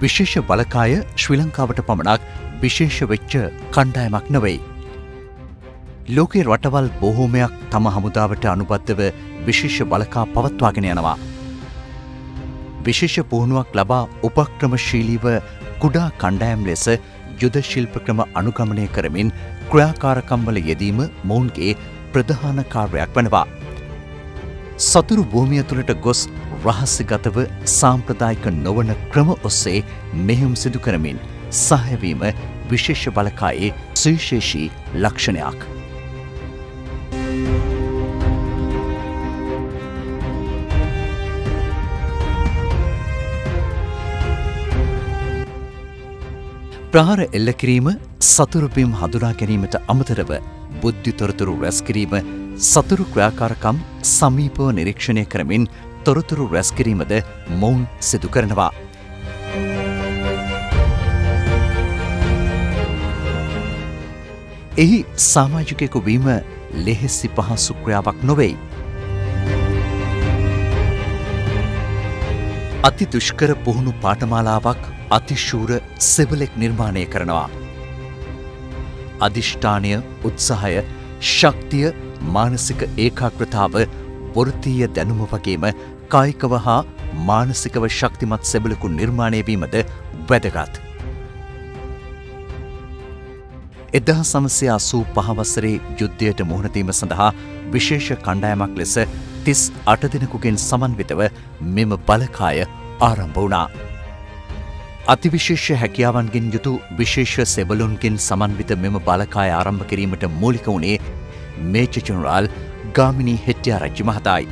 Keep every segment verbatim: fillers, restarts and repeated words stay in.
විශේෂ බලකාය ශ්‍රී ලංකාවට පමණක් විශේෂ වෙච්ච කණ්ඩායමක් නොවේ. ලෝකයේ රටවල් බොහෝමයක් තම හමුදාවට අනුබද්ධව විශේෂ බලකා පවත්වාගෙන යනවා. විශේෂ පුහුණුවක් ලබා උපක්‍රමශීලීව කුඩා කණ්ඩායම් ලෙස යුද ශිල්ප ක්‍රම අනුගමනය කරමින් ක්‍රියාකාරකම්වල යෙදීම මොවුන්ගේ ප්‍රධාන කාර්යයක් වනවා. සතුරු භූමිය තුළට ගොස් රහස්‍යගතව සාම්ප්‍රදායික නොවන ක්‍රම ඔස්සේ මෙහෙයුම් සිදු කරමින් සහයවීම විශේෂ බලකායේ සුවිශේෂී ලක්ෂණයක්. ප්‍රහාර එල්ල කිරීම සතුරු බිම් හඳුනා ගැනීමට අමතරව බුද්ධි තොරතුරු රැස් කිරීම සතුරු ක්‍රියාකාරකම් සමීපව නිරීක්ෂණය කරමින් තොරතුරු රැස් කිරීමද මොවුන් සිදු කරනවා. එහි සමාජිකයෙකු වීම ලෙහෙසි පහසු ක්‍රියාවක් නොවෙයි. අති දුෂ්කර පුහුණු පාඨමාලාවක් අතිශූර සෙබලෙක් නිර්මාණය කරනවා. අධිෂ්ඨානය, උත්සාහය, ශක්තිය, මානසික ඒකාග්‍රතාව, වෘත්තීය දැනුම වගේම කායිකව හා මානසිකව ශක්තිමත් සෙබලෙකු නිර්මාණය වීමද වැදගත්. එදහස් නවසිය අසූ පහ වසරේ යුද්ධයට මුහුණ දීම සඳහා විශේෂ කණ්ඩායමක් ලෙස තිස් අට දෙනෙකුගෙන් සමන්විතව මෙම බලකාය ආරම්භ වුණා. අතිවිශේෂ හැකියාවන්ගෙන් යුතු විශේෂ සෙබළුන්ගෙන් සමන්විත මෙම බලකාය ආරම්භ කිරීමට මූලික වුණේ මේජර් ජෙනරාල් ගාමිණී හෙට්ටිආරච්චි මහතායි.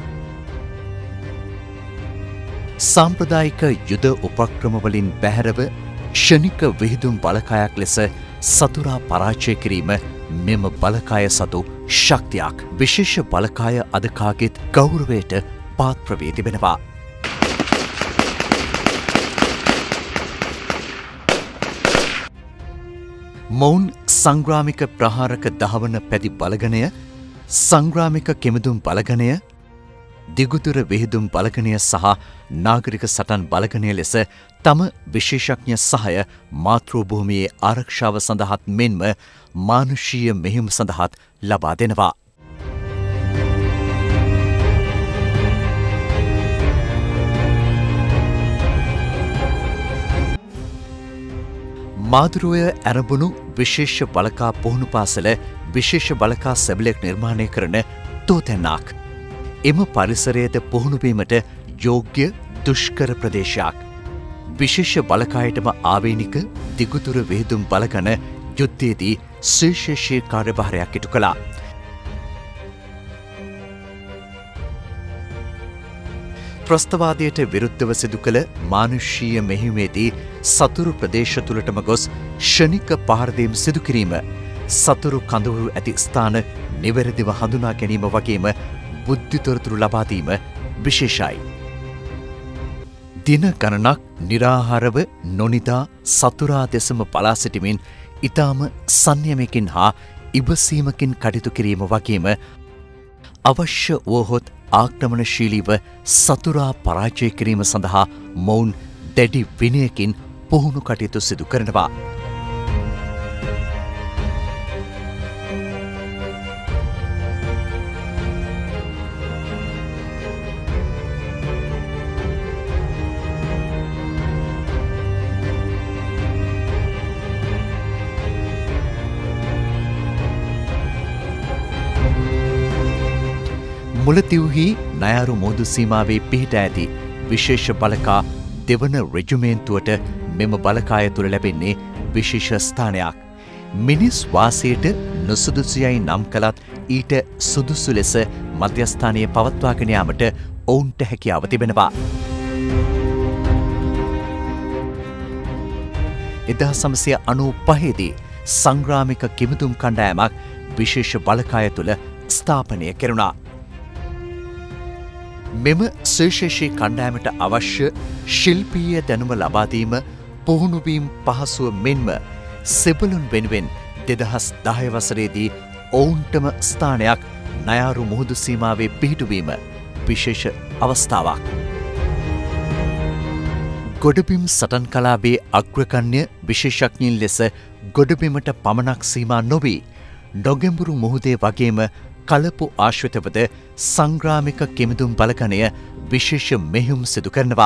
සාම්ප්‍රදායික යුද උපක්‍රමවලින් බැහැරව ක්ෂණික විහිදුම් බලකායක් ලෙස සතුරා පරාජය කිරීම මෙම බලකාය සතු ශක්තියක්. විශේෂ බලකාය අද කාගේත් ගෞරවයට පාත්‍ර වී තිබෙනවා. මොවුන් සංග්‍රාමික ප්‍රහාරක දහවන පැදි බලගණය, සංග්‍රාමික කෙමිදුම් බලගණය, දිගුතුර විහිදුම් බලගණය සහ නාගරික සටන් බලගණය ලෙස තම විශේෂඥ සහය මාතෘභූමියේ ආරක්ෂාව සඳහාත් මෙන්ම මානුෂීය මෙහෙයුම සඳහාත් ලබා දෙනවා. මාදුරුවය ඇරඹුණු විශේෂ බලකා පුහුණු පාසල විශේෂ බලකා සෙබලෙක් නිර්මාණය කරන තෝතැන්නක්. එම පරිසරයද පුහුණුවීමට යෝග්‍ය දුෂ්කර ප්‍රදේශයක්. විශේෂ බලකායටම ආවේනික දිගුතුර විහිදුම් බලගන යුද්ධයේදී සුවිශේෂී කාර්යභාරයක් ඉටු කළා. ත්‍රස්තවාදයට විරුද්ධව සිදු කළ මානුෂීය මෙහෙයුමේදී සතුරු ප්‍රදේශ තුළටම ගොස් ක්ෂණික පහරදීම් සිදු කිරීම, සතුරු කඳවුරු ඇති ස්ථාන නිවැරදිව හඳුනා ගැනීම වගේම බුද්ධි තොරතුරු ලබා දීම විශේෂයි. දින ගණනක් නිරාහාරව නොනිදා සතුරා දෙසම බලා සිටිමින් ඊටාම සංයමයකින් හා ඉවසීමකින් කටයුතු කිරීම වගේම අවශ්‍ය වුවහොත් ආක්‍රමණශීලීව සතුරා පරාජය කිරීම සඳහා මොවුන් දැඩි විනයකින් පුහුණු කටයුතු සිදු කරනවා. මුලතිව්හි නයාරු මෝදු සීමාවේ පිහිට ඇති විශේෂ බලකා දෙවන රෙජිමේන්තුවට මෙම බලකාය තුළ ලැබෙන්නේ විශේෂ ස්ථානයක්. මිනිස් වාසයට නුසුදුසුයයි නම් කළත් ඊට සුදුසු ලෙස මධ්‍යස්ථානයේ පවත්වාගෙන යාමට ඔවුන්ට හැකියාව තිබෙනවා. එදහස් නවසිය අනූ පහේදී සංග්‍රාමික කිමිදුම් කණ්ඩායමක් විශේෂ බලකාය තුළ ස්ථාපනය කෙරුණා. මෙම සුවිශේෂී කණ්ඩායමට අවශ්‍ය ශිල්පීය දැනුම ලබාදීම පුහුණුවීම් පහසුව මෙන්ම සෙබළුන් වෙනුවෙන් දෙදහස් දහය වසරේදී ඔවුන්ටම ස්ථානයක් නයාරු මුහුදු සීමාවේ පිහිටුවීම විශේෂ අවස්ථාවක්. ගොඩබිම් සටන් කලාවේ අග්‍රගණ්‍ය විශේෂඥයින් ලෙස ගොඩබිමට පමණක් සීමා නොවී නොගැඹුරු මුහුදේ වගේම කලපු ආශ්‍රිතවද සංග්‍රාමික කිමිදුම් බලගණය විශේෂ මෙහෙයුම් සිදු කරනවා.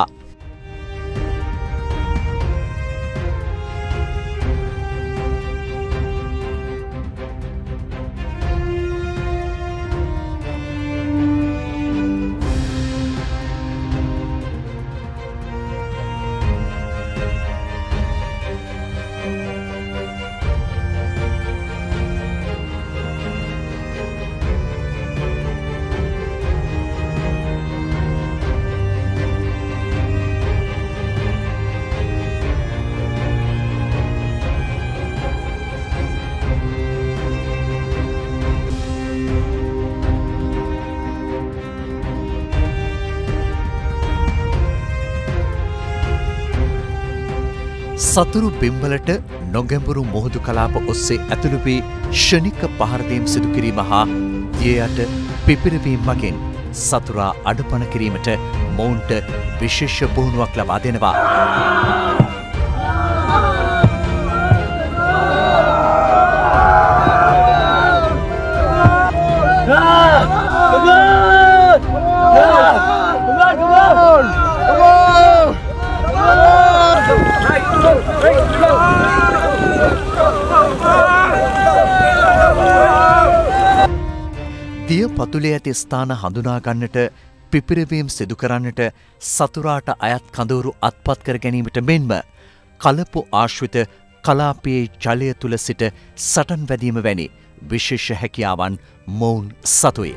සතුරු බිම්වලට නොගැඹුරු මුහුදු කලාප ඔස්සේ ඇතුළු වී ෂණික පහරදීම් සිදු කිරීම හා දිය යට පිපිරවීම මගින් සතුරා අඩපණ කිරීමට මොවුන්ට විශේෂ පුහුණුවක් ලබා දෙනවා. දිය පතුලේ ඇති ස්ථාන හඳුනා ගන්නට පිපිරවීම් සිදු කරන්නට සතුරාට අයත් කඳවුරු අත්පත් කර ගැනීමට මෙන්ම කලපු ආශ්‍රිත කලාපයේ ජලය තුල සිට සටන් වැදීම වැනි විශේෂ හැකියාවන් මොවුන් සතුයි.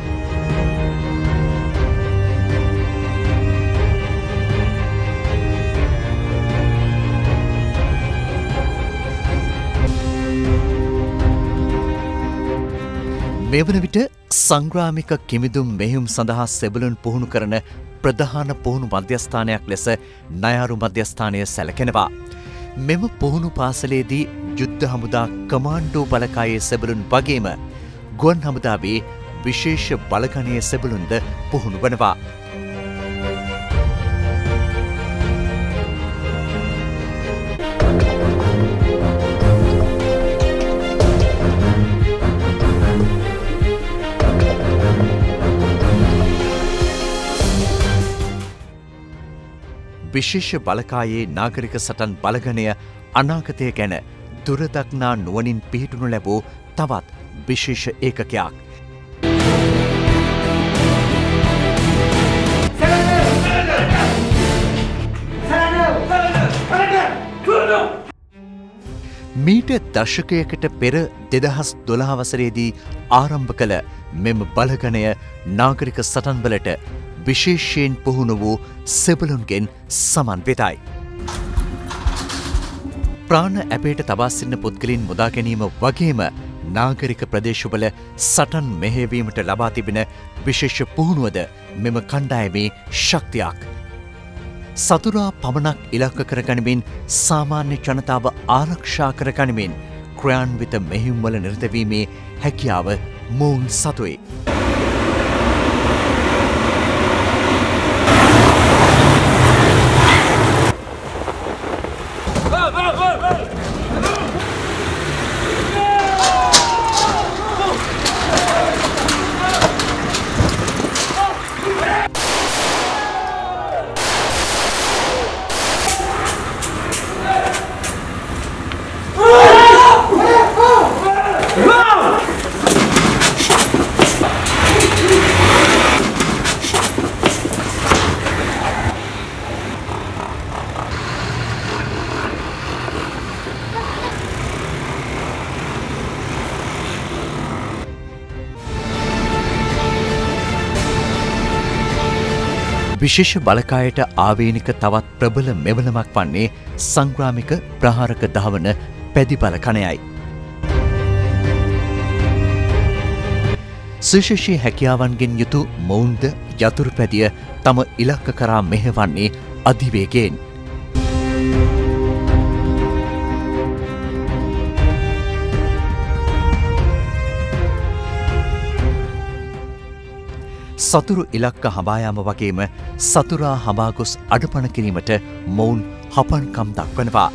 මේ වන විට සංග්‍රාමික කිමිදුම් මෙහෙයුම් සඳහා සෙබළුන් පුහුණු කරන ප්‍රධාන පුහුණු මධ්‍යස්ථානයක් ලෙස නයාරු මධ්‍යස්ථානය සැලකෙනවා. මෙම පුහුණු පාසලේදී යුද්ධ හමුදා කමාන්ඩෝ බලකායේ සෙබළුන් වගේම ගුවන් හමුදාවේ විශේෂ බලගණයේ සෙබළුන්ද පුහුණු වනවා. විශේෂ බලකායේ නාගරික සටන් බලගණය අනාගතය ගැන දුරදක්නා නුවණින් පිහිටුණු ලැබූ තවත් විශේෂ ඒකකයක්. මීට දශකයකට පෙර දෙදහස් දොළහ වසරේදී ආරම්භ කළ මෙම බලගණය නාගරික සටන්වලට විශේෂයෙන් පුහුණු වූ සෙබළුන්ගෙන් සමන්විතයි. ප්‍රාණ ඇපයට තබා සිටින පුද්ගලයන් මුදා ගැනීම වගේම නාගරික ප්‍රදේශවල සටන් මෙහෙයවීමට ලබා තිබෙන විශේෂ පුහුණුවද මෙම කණ්ඩායමේ ශක්තියක්. සතුරා පමණක් ඉලක්ක කරගනිමින් සාමාන්‍ය ජනතාව ආරක්ෂා කරගනිමින් ක්‍රියාන්විත මෙහෙයුම්වල නිරත වීමේ හැකියාව මොවුන් සතුයි. විශේෂ බලකායට ආවේනික තවත් ප්‍රබල මෙවලමක් වන්නේ සංග්‍රාමික ප්‍රහාරක දහවන පැදිබල කණයයි. සුශේෂී හැකියාවන්ගෙන් යුතු මොවුන්ද යතුරු පැදිය තම ඉලක්ක කරා මෙහෙවන්නේ අධිවේගයෙන්. සතුරු ඉලක්ක හඹායාම වගේම සතුරා හඹා ගොස් අඩපණ කිරීමට මොවුන් හපන්කම් දක්වනවා.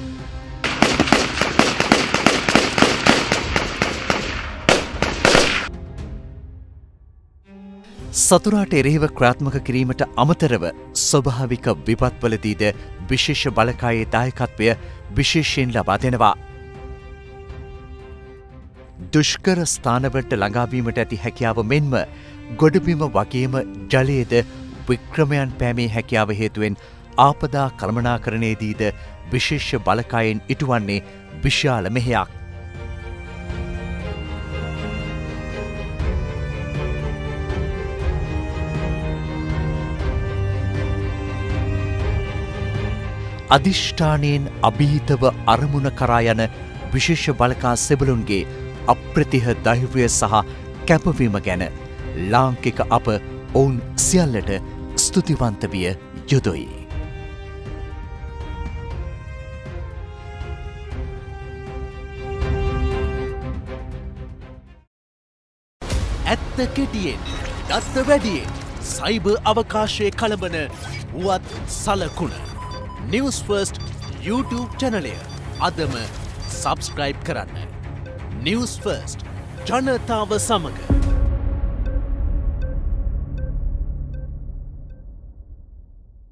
සතුරාට එරෙහිව ක්‍රාත්මක කිරීමට අමතරව ස්වභාවික විපත්වලදීද විශේෂ බලකායේ දායකත්වය විශේෂයෙන් ලබා දෙනවා. දුෂ්කර ස්ථානවලට ළඟාවීමට ඇති හැකියාව මෙන්ම ගොඩබිම වගේම ජලයේද වික්‍රමයන් පෑමේ හැකියාව හේතුවෙන් ආපදා කළමනාකරණයේදීද විශේෂ බලකායෙන් ඉටුවන්නේ විශාල මෙහෙයක්. අධිෂ්ඨානයෙන් අභීතව අරමුණ කරා යන විශේෂ බලකා සෙබළුන්ගේ අප්‍රතිහ ධෛර්යය සහ කැපවීම ගැන ලාංකික අප ඔවුන් සියල්ලට ස්තුතිවන්ත විය යුතුයි. ඇත්ත කෙටියෙන් දත්ත වැඩියෙන් සයිබර් අවකාශයේ කළඹන වුවත් සලකුණ Newsfirst YouTube චැනලය අදම සබස්ක්‍රයිබ් කරන්න. Newsfirst ජනතාව සමග